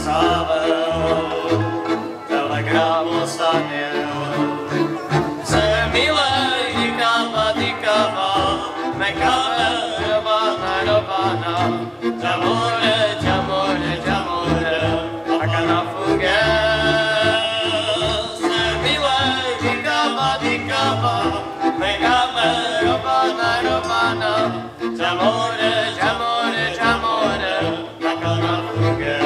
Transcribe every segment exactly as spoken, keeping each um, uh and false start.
zavel, telegramu stavěl. Se milej, dikava, dikava, mekave, robana, robana, jamore, jamore, jamore, akana fuge. Se milej, dikava, dikava, mekave, robana, robana, jamore, jamore, jamore, akana fuge.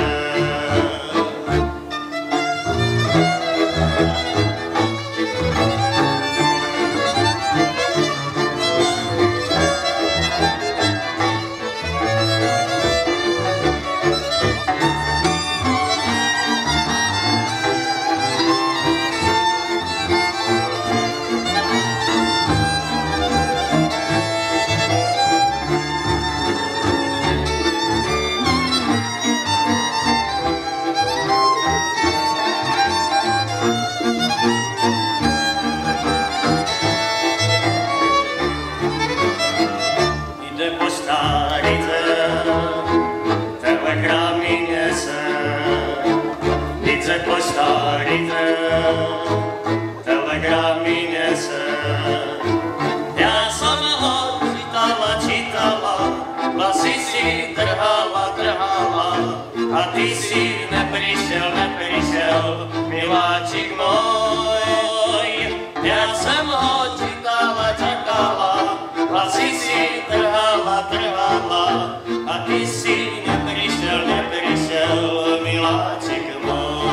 Telegramy nese. Ja som ho čítala, čítala, vlasy si trhala, trhala, a ty si neprišiel, neprišiel, miláčik môj. Ja som ho čítala, čakala, vlasy si trhala, trhala, a ty si neprišiel, neprišiel, miláčik môj.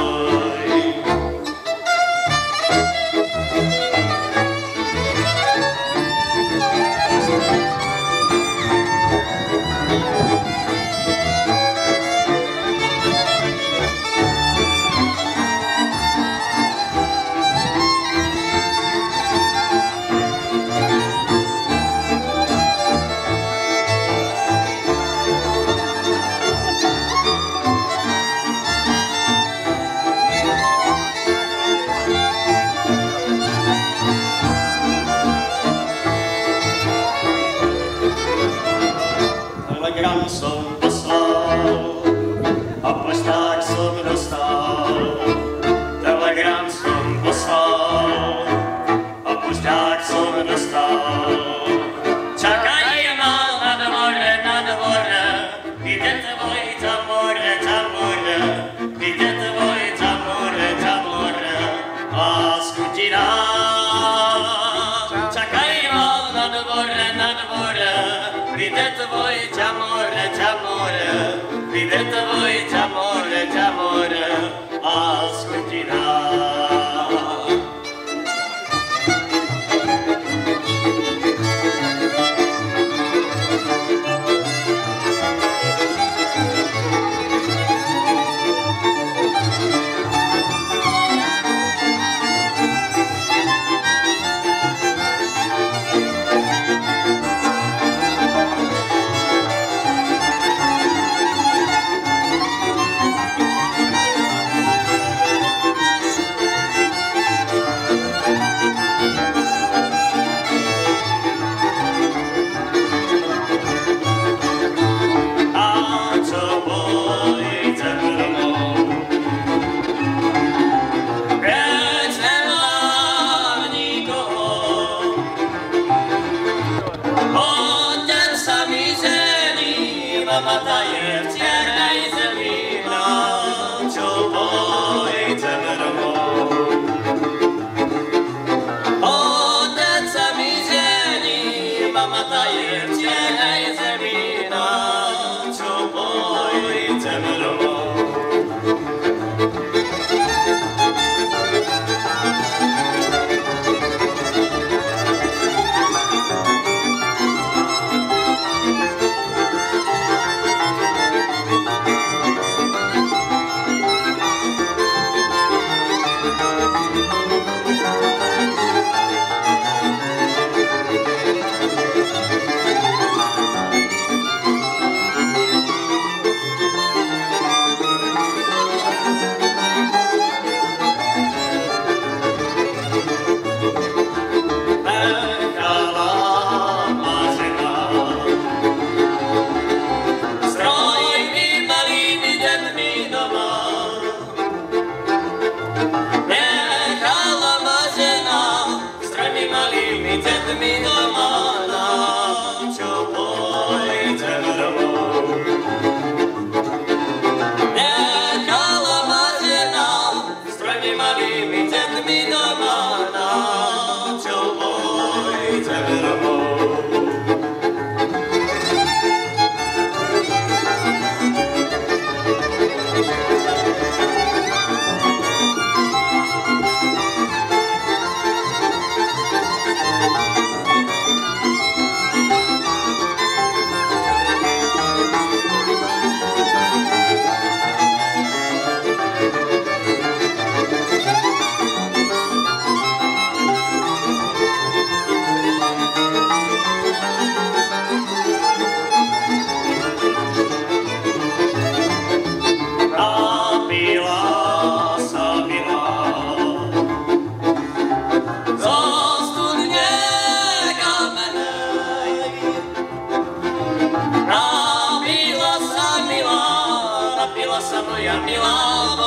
Telegram som poslal a pošták som dostal. Telegram som poslal a pošták som dostal. Čakaj ma na dvore, na dvore, kde tvoj tamore, tamore, kde tvoj tamore, tamore, lásku ti dám. Čakaj ma na dvore, na dvore, kde tvoj tamore, tamore, kde tvoj tamore, tamore, lásku ti dám.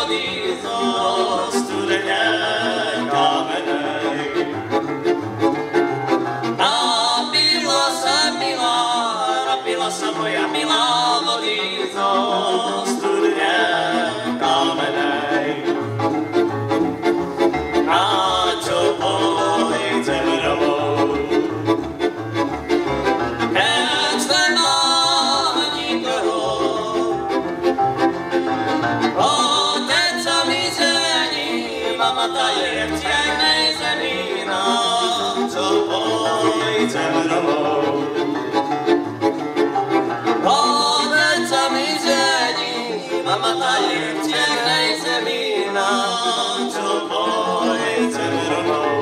vody zo studené kamenej. Napila sa milá, napila sa moja milá vody zo studené kamenej. A čo pôjdem domov, keď nemám nikoho. Otec sa mi žení, mama tá je v čiernej zemi. Na čo pôjdem domov, otec sa mi žení, mama tá je v čiernej zemi. Na čo pôjdem domov.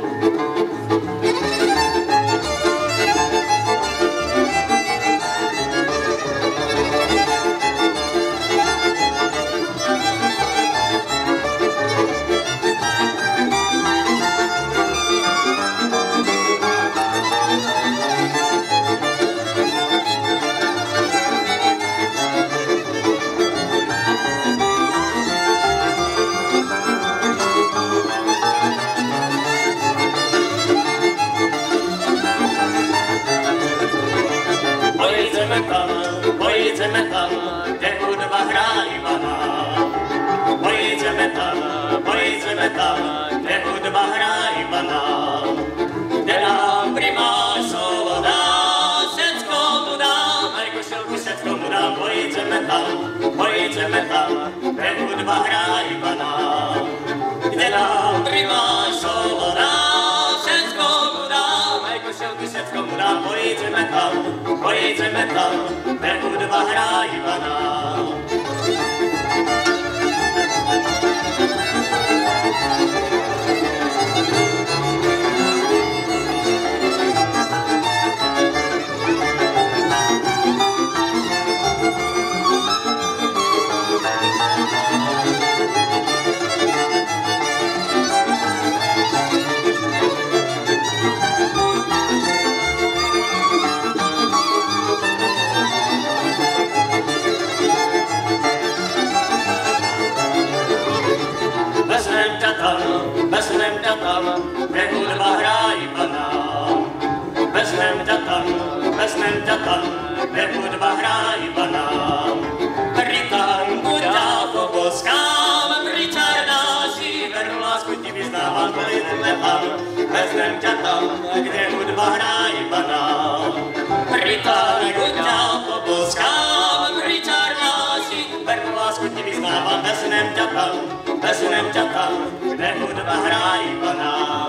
Pojedziemy tam, pojedziemy tam, gdzie hudba gra Iwana. Pojedziemy tam, pojedziemy tam, gdzie hudba gra Iwana. Gdzie nam prima sowoda, wszystko mu dam, aj koszulku wszystko mu dam. Pojedziemy tam, pojedziemy tam, gdzie hudba gra Iwana. Gdzie nam prima sowoda, wszystko mu dam, aj koszulku wszystko mu dam. Pojedziemy tam, pojedziemy tam, gdzie hudba gra Iwana. Vezmem ťa tam, kde hudba hrá Ivana. Vezmem ťa tam, vezmem ťa tam, kde hudba hrá Ivana. Pri tangu ťa poboskám, pri čarnáši veru lásku ti vyznávam. Pojeďme tam, vezmem ťa tam, kde hudba hrá Ivana. Pri tangu ťa poboskám, pri čarnáši veru lásku ti vyznávam. Vezmem ťa tam, vezmem ťa tam, kde hudba hrá Ivana.